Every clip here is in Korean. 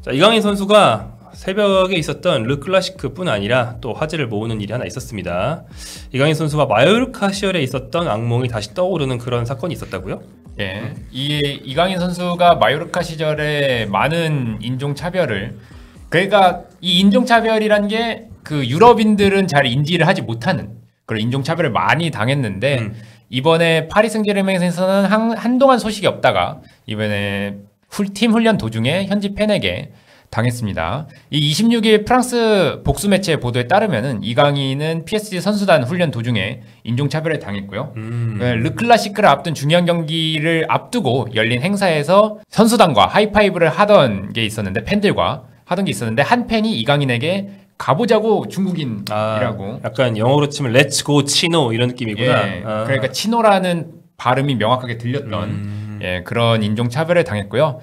자, 이강인 선수가 새벽에 있었던 르클라시크뿐 아니라 또 화제를 모으는 일이 하나 있었습니다. 이강인 선수가 마요르카 시절에 있었던 악몽이 다시 떠오르는 그런 사건이 있었다고요? 예, 이강인 선수가 마요르카 시절에 많은 인종차별을, 그러니까 이 인종차별이란 게 그 유럽인들은 잘 인지를 하지 못하는 그런 인종차별을 많이 당했는데 이번에 파리 생제르맹에서는 한동안 소식이 없다가 이번에 팀 훈련 도중에 현지 팬에게 당했습니다. 이 26일 프랑스 복수 매체 보도에 따르면은 이강인은 PSG 선수단 훈련 도중에 인종차별에 당했고요. 르클라시크를 앞둔 중요한 경기를 앞두고 열린 행사에서 선수단과 하이파이브를 하던 게 있었는데, 팬들과 하던 게 있었는데, 한 팬이 이강인에게 가보자고 중국인이라고. 약간 영어로 치면 렛츠 고 치노 이런 느낌이구나. 예, 그러니까 치노라는 발음이 명확하게 들렸던 그런 인종차별을 당했고요.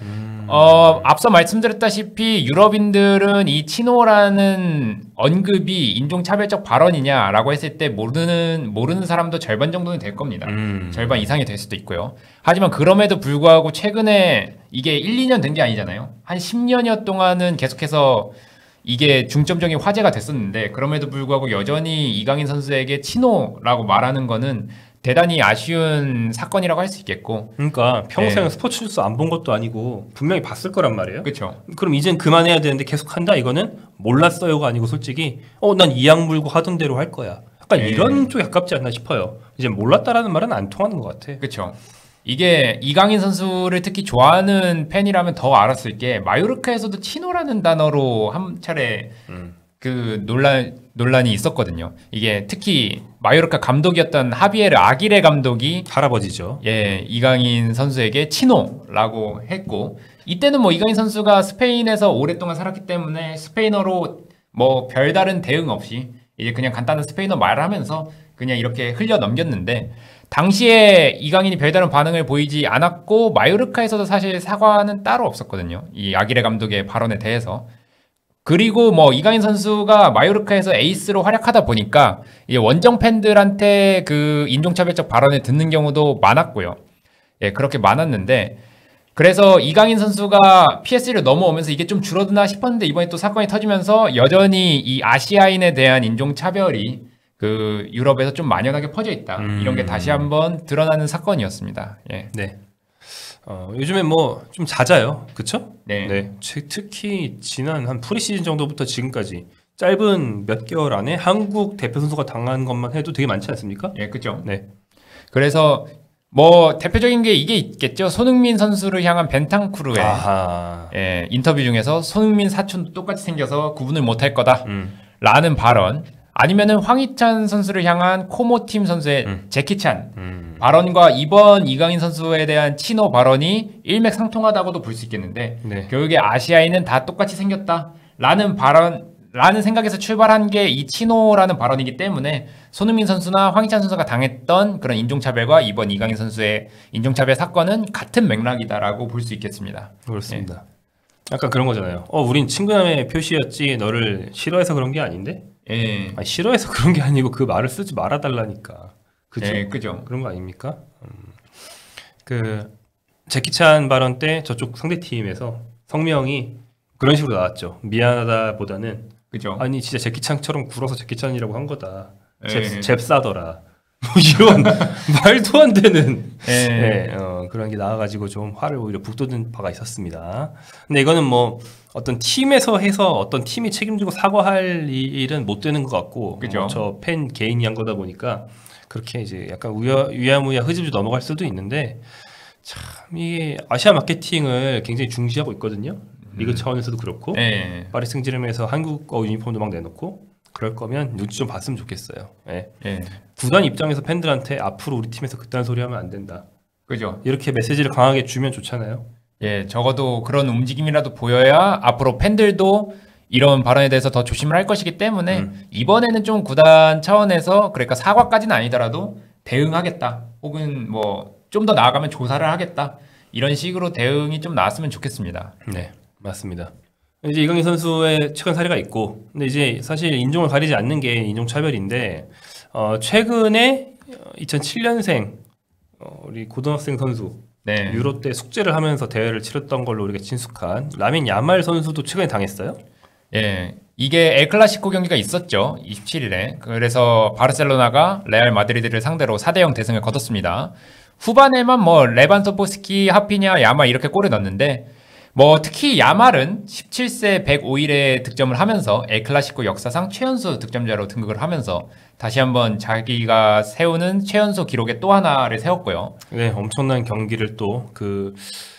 앞서 말씀드렸다시피 유럽인들은 이 치노라는 언급이 인종차별적 발언이냐라고 했을 때 모르는 사람도 절반 정도는 될 겁니다. 절반 이상이 될 수도 있고요. 하지만 그럼에도 불구하고 최근에 이게 1, 2년 된 게 아니잖아요. 한 10년여 동안은 계속해서 이게 중점적인 화제가 됐었는데, 그럼에도 불구하고 여전히 이강인 선수에게 치노라고 말하는 거는 대단히 아쉬운 사건이라고 할 수 있겠고. 그러니까 평생 스포츠 뉴스 안 본 것도 아니고 분명히 봤을 거란 말이에요. 그렇죠. 그럼 이젠 그만해야 되는데 계속 한다? 이거는 몰랐어요가 아니고 솔직히 난 이 약 물고 하던 대로 할 거야. 약간 이런 쪽에 가깝지 않나 싶어요. 이제 몰랐다라는 말은 안 통하는 것 같아. 그렇죠. 이게 이강인 선수를 특히 좋아하는 팬이라면 더 알았을 게, 마요르카에서도 치노라는 단어로 한 차례 그 논란이 있었거든요. 이게 특히 마요르카 감독이었던 하비에르 아기레 감독이, 할아버지죠. 예, 이강인 선수에게 치노라고 했고, 이때는 뭐 이강인 선수가 스페인에서 오랫동안 살았기 때문에 스페인어로 뭐 별다른 대응 없이 이제 그냥 간단한 스페인어 말을 하면서 그냥 이렇게 흘려 넘겼는데, 당시에 이강인이 별다른 반응을 보이지 않았고 마요르카에서도 사실 사과는 따로 없었거든요. 이 아기레 감독의 발언에 대해서. 그리고 뭐 이강인 선수가 마요르카에서 에이스로 활약하다 보니까 이제 원정 팬들한테 그 인종차별적 발언을 듣는 경우도 많았고요. 예, 그렇게 많았는데, 그래서 이강인 선수가 PS를 넘어오면서 이게 좀 줄어드나 싶었는데, 이번에 또 사건이 터지면서 여전히 이 아시아인에 대한 인종차별이 그 유럽에서 좀 만연하게 퍼져 있다. 이런 게 다시 한번 드러나는 사건이었습니다. 예. 네. 요즘에 뭐 좀 잦아요. 그쵸? 네. 특히 지난 한 프리시즌 정도부터 지금까지 짧은 몇 개월 안에 한국 대표 선수가 당한 것만 해도 되게 많지 않습니까? 예, 그죠. 네. 그래서 뭐 대표적인 게 이게 있겠죠. 손흥민 선수를 향한 벤탕쿠르의 인터뷰 중에서 손흥민 사촌도 똑같이 생겨서 구분을 못할 거다 라는 발언, 아니면은 황희찬 선수를 향한 코모팀 선수의 제키찬 발언과 이번 이강인 선수에 대한 치노 발언이 일맥상통하다고도 볼 수 있겠는데, 결국에 아시아인은 다 똑같이 생겼다라는 라는 생각에서 출발한 게 이 치노라는 발언이기 때문에 손흥민 선수나 황희찬 선수가 당했던 그런 인종차별과 이번 이강인 선수의 인종차별 사건은 같은 맥락이다라고 볼 수 있겠습니다. 그렇습니다. 약간 그런 거잖아요. 우린 친근함의 표시였지 너를 싫어해서 그런 게 아닌데? 예. 싫어해서 그런 게 아니고 그 말을 쓰지 말아달라니까. 그죠? 예, 그죠. 그런 거 아닙니까? 그 제키찬 발언 때 저쪽 상대팀에서 성명이 그런 식으로 나왔죠. 미안하다보다는, 그죠. 아니 진짜 제키찬처럼 굴어서 제키찬이라고 한 거다. 예. 잽싸더라. 뭐 이런 말도 안 되는 그런 게 나와가지고 좀 화를 오히려 북돋은 바가 있었습니다. 근데 이거는 뭐 어떤 팀에서 해서 어떤 팀이 책임지고 사과할 일은 못 되는 것 같고, 저 팬 개인이 한 거다 보니까 그렇게 이제 약간 유야무야 흐지부지 넘어갈 수도 있는데, 참 이게 아시아 마케팅을 굉장히 중시하고 있거든요. 리그 차원에서도 그렇고, 파리 생제르맹에서 한국어 유니폼도 막 내놓고, 그럴 거면 눈치 좀 봤으면 좋겠어요. 구단 입장에서 팬들한테 앞으로 우리 팀에서 그딴 소리 하면 안 된다. 그죠. 이렇게 메시지를 강하게 주면 좋잖아요. 예, 적어도 그런 움직임이라도 보여야 앞으로 팬들도 이런 발언에 대해서 더 조심을 할 것이기 때문에 이번에는 좀 구단 차원에서, 그러니까 사과까지는 아니더라도 대응하겠다, 혹은 뭐 좀 더 나아가면 조사를 하겠다, 이런 식으로 대응이 좀 나왔으면 좋겠습니다. 네, 맞습니다. 이제 이강인 선수의 최근 사례가 있고, 근데 이제 사실 인종을 가리지 않는 게 인종차별인데, 최근에 2007년생 우리 고등학생 선수 네. 유로 때 숙제를 하면서 대회를 치렀던 걸로 우리가 친숙한 라민 야말 선수도 최근에 당했어요? 예. 이게 엘클라시코 경기가 있었죠. 27일에. 그래서 바르셀로나가 레알 마드리드를 상대로 4대0 대승을 거뒀습니다. 후반에만 뭐 레반도프스키, 하피냐, 야말 이렇게 골을 넣었는데 뭐 특히 야말은 17세 105일에 득점을 하면서 엘클라시코 역사상 최연소 득점자로 등극을 하면서 다시 한번 자기가 세우는 최연소 기록에 또 하나를 세웠고요. 네, 엄청난 경기를 또 그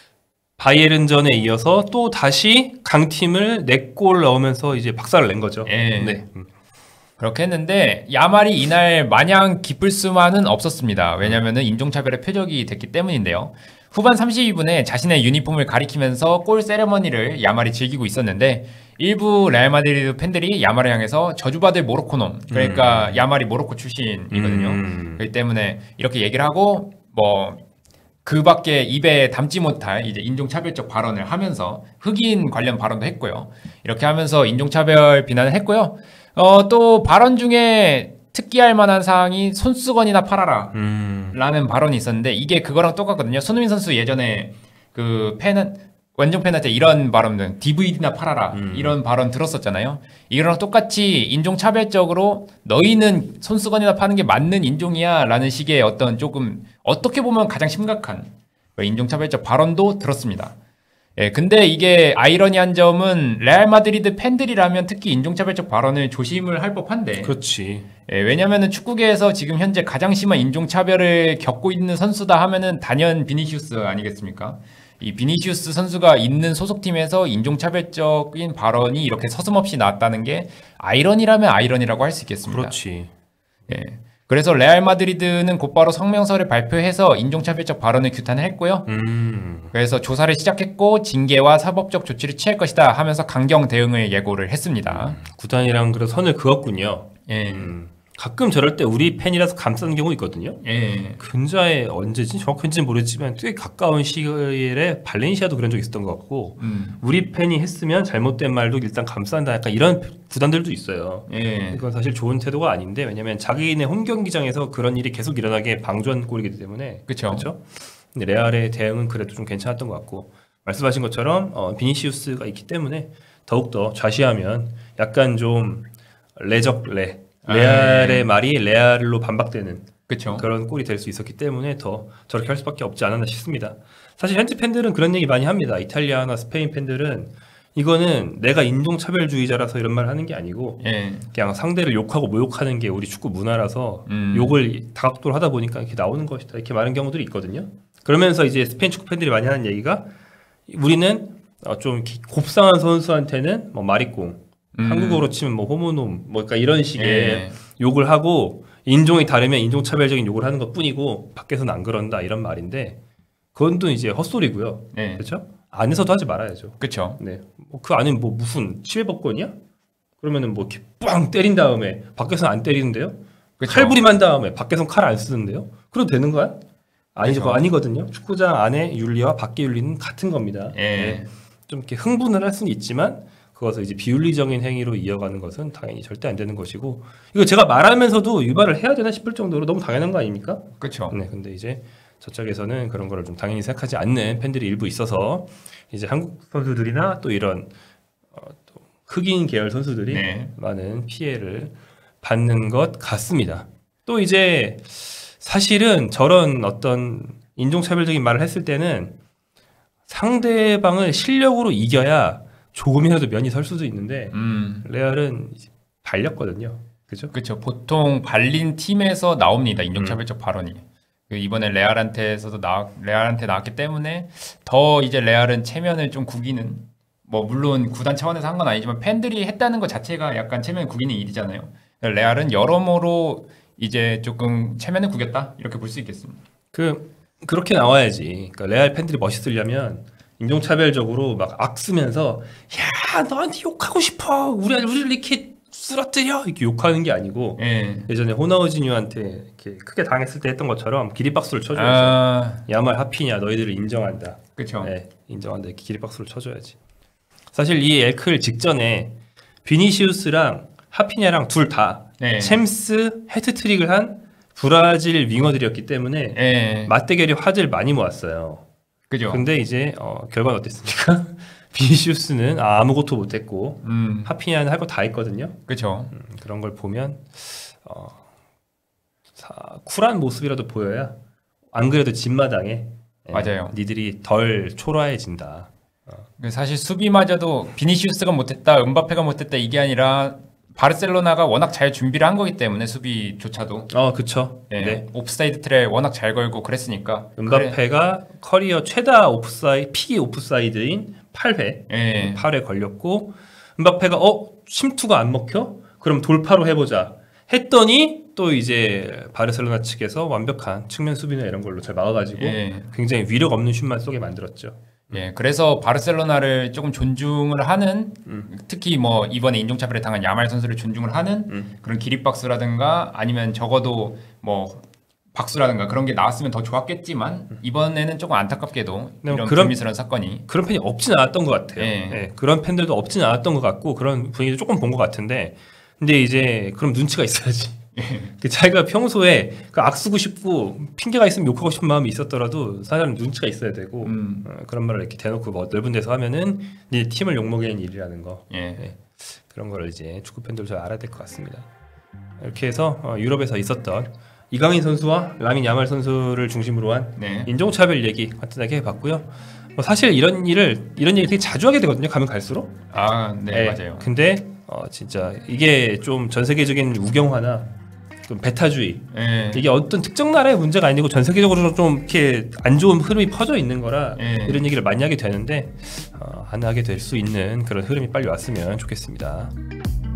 바이에른전에 이어서 또 다시 강팀을 4골 넣으면서 이제 박살을 낸 거죠. 예. 네. 그렇게 했는데 야말이 이날 마냥 기쁠 수만은 없었습니다. 왜냐하면 인종차별의 표적이 됐기 때문인데요. 후반 32분에 자신의 유니폼을 가리키면서 골 세레머니를 야말이 즐기고 있었는데 일부 레알 마드리드 팬들이 야말을 향해서 저주받을 모로코놈, 그러니까 야말이 모로코 출신이거든요. 그렇기 때문에 이렇게 얘기를 하고 뭐 그 밖에 입에 담지 못할 이제 인종차별적 발언을 하면서 흑인 관련 발언도 했고요. 이렇게 하면서 인종차별 비난을 했고요. 또 발언 중에 특기할 만한 사항이 손수건이나 팔아라 라는 발언이 있었는데 이게 그거랑 똑같거든요. 손흥민 선수 예전에 그 원정 팬한테 이런 발언들 DVD나 팔아라 이런 발언 들었었잖아요. 이거랑 똑같이 인종차별적으로 너희는 손수건이나 파는 게 맞는 인종이야 라는 식의 어떤 조금 어떻게 보면 가장 심각한 인종차별적 발언도 들었습니다. 예, 근데 이게 아이러니한 점은 레알 마드리드 팬들이라면 특히 인종차별적 발언을 조심을 할 법한데 그렇지. 예, 왜냐면은 축구계에서 지금 현재 가장 심한 인종차별을 겪고 있는 선수다 하면은 단연 비니시우스 아니겠습니까? 이 비니시우스 선수가 있는 소속팀에서 인종차별적인 발언이 이렇게 서슴없이 나왔다는 게 아이러니라면 아이러니라고 할 수 있겠습니다. 그렇지. 예. 그래서 레알 마드리드는 곧바로 성명서를 발표해서 인종차별적 발언을 규탄했고요. 그래서 조사를 시작했고 징계와 사법적 조치를 취할 것이다 하면서 강경 대응을 예고를 했습니다. 구단이랑 그래서 선을 그었군요. 예. 가끔 저럴 때 우리 팬이라서 감싸는 경우 있거든요. 예. 근자에 언제지 정확한지는 모르지만 꽤 가까운 시일에 발렌시아도 그런 적이 있었던 것 같고 우리 팬이 했으면 잘못된 말도 일단 감싼다 약간 이런 구단들도 있어요. 예. 이건 사실 좋은 태도가 아닌데 왜냐면 자기네 홈 경기장에서 그런 일이 계속 일어나게 방조한 꼴이기 때문에 그렇죠. 근데 레알의 대응은 그래도 좀 괜찮았던 것 같고 말씀하신 것처럼 비니시우스가 있기 때문에 더욱더 좌시하면 약간 좀 레알의 말이 레알로 반박되는 그쵸. 그런 꼴이 될 수 있었기 때문에 더 저렇게 할 수밖에 없지 않았나 싶습니다. 사실 현지 팬들은 그런 얘기 많이 합니다. 이탈리아나 스페인 팬들은 이거는 내가 인종차별주의자라서 이런 말 하는 게 아니고 예. 그냥 상대를 욕하고 모욕하는 게 우리 축구 문화라서 욕을 다각도로 하다 보니까 이렇게 나오는 것이다 이렇게 말하는 경우들이 있거든요. 그러면서 이제 스페인 축구 팬들이 많이 하는 얘기가 우리는 좀 곱상한 선수한테는 뭐 마리꽁 한국어로 치면 뭐 호모놈 뭐 그러니까 이런 식의 예. 욕을 하고 인종이 다르면 인종차별적인 욕을 하는 것 뿐이고 밖에서는 안 그런다 이런 말인데 그건 또 이제 헛소리고요. 예. 그렇죠? 안에서도 하지 말아야죠. 그쵸. 네. 그 안에 뭐 무슨 치외법권이야? 그러면은 뭐 이렇게 빵 때린 다음에 밖에서는 안 때리는데요? 그쵸. 칼부림한 다음에 밖에서는 칼 안 쓰는데요? 그래도 되는 거야? 아니죠. 그쵸. 그거 아니거든요. 축구장 안에 윤리와 밖의 윤리는 같은 겁니다. 예. 네. 좀 이렇게 흥분을 할 수는 있지만 그것을 이제 비윤리적인 행위로 이어가는 것은 당연히 절대 안 되는 것이고 이거 제가 말하면서도 유발을 해야 되나 싶을 정도로 너무 당연한 거 아닙니까? 그쵸. 네, 근데 이제 저쪽에서는 그런 거를 좀 당연히 생각하지 않는 팬들이 일부 있어서 이제 한국 선수들이나 또 이런 또 흑인 계열 선수들이 네. 많은 피해를 받는 것 같습니다. 또 이제 사실은 저런 어떤 인종차별적인 말을 했을 때는 상대방을 실력으로 이겨야 조금이라도 면이 설 수도 있는데 레알은 발렸거든요. 그죠? 그렇죠. 보통 발린 팀에서 나옵니다. 인종차별적 발언이. 이번에 레알한테 나왔기 때문에 더 이제 레알은 체면을 좀 구기는 뭐 물론 구단 차원에서 한 건 아니지만 팬들이 했다는 것 자체가 약간 체면 구기는 일이잖아요. 레알은 여러모로 이제 조금 체면을 구겼다 이렇게 볼 수 있겠습니다. 그렇게 나와야지. 그러니까 레알 팬들이 멋있으려면 인종차별적으로 막 악쓰면서 야 너한테 욕하고 싶어 우리를 이렇게 쓰러뜨려 이렇게 욕하는 게 아니고 예전에 호나우지뉴한테 이렇게 크게 당했을 때 했던 것처럼 기립박수를 쳐줘야지. 야말 하피냐 너희들을 인정한다. 그렇죠. 네, 인정한다 이렇게 기립박수를 쳐줘야지. 사실 이 엘클 직전에 비니시우스랑 하피냐랑 둘 다 챔스 해트트릭을 한 브라질 윙어들이었기 때문에 맞대결이 화제를 많이 모았어요. 그죠. 근데 이제 결과는 어땠습니까? 비니시우스는 아무것도 못했고 하피냐는 할 거 다 했거든요. 그렇죠. 그런 걸 보면 쿨한 모습이라도 보여야 안 그래도 뒷마당에 맞아요. 니들이 덜 초라해진다. 사실 수비마저도 비니시우스가 못했다, 음바페가 못했다 이게 아니라 바르셀로나가 워낙 잘 준비를 한 거기 때문에 수비조차도. 그쵸. 네. 네. 옵사이드 트랩 워낙 잘 걸고 그랬으니까. 음바페가 커리어 최다 피 옵사이드인 8회. 네. 8회 걸렸고 음바페가 심투가 안 먹혀? 그럼 돌파로 해보자. 했더니 또 이제 바르셀로나 측에서 완벽한 측면 수비나 이런 걸로 잘 막아가지고 굉장히 위력 없는 슛만 쏘게 만들었죠. 예, 그래서 바르셀로나를 조금 존중을 하는 특히 뭐 이번에 인종차별에 당한 야말 선수를 존중을 하는 그런 기립박수라든가 아니면 적어도 뭐 박수라든가 그런 게 나왔으면 더 좋았겠지만 이번에는 조금 안타깝게도 이런 불미스러운 사건이 그런 팬이 없진 않았던 것 같아요. 예, 그런 팬들도 없진 않았던 것 같고 그런 분위기도 조금 본 것 같은데 근데 이제 그럼 눈치가 있어야지. 자기가 평소에 그 악쓰고 싶고 핑계가 있으면 욕하고 싶은 마음이 있었더라도 사실은 눈치가 있어야 되고 그런 말을 이렇게 대놓고 뭐 넓은 데서 하면은 네 팀을 욕먹이는 일이라는 거. 그런 걸 이제 축구 팬들 잘 알아야 될 것 같습니다. 이렇게 해서 유럽에서 있었던 이강인 선수와 라민 야말 선수를 중심으로 한 인종차별 얘기 간단하게 해봤고요. 사실 이런 얘기 되게 자주 하게 되거든요. 가면 갈수록. 네, 맞아요. 근데 진짜 이게 좀 전 세계적인 우경화나 좀 배타주의 이게 어떤 특정 나라의 문제가 아니고 전 세계적으로 좀 이렇게 안 좋은 흐름이 퍼져 있는 거라 이런 얘기를 많이 하게 되는데 안 하게 될 수 있는 그런 흐름이 빨리 왔으면 좋겠습니다.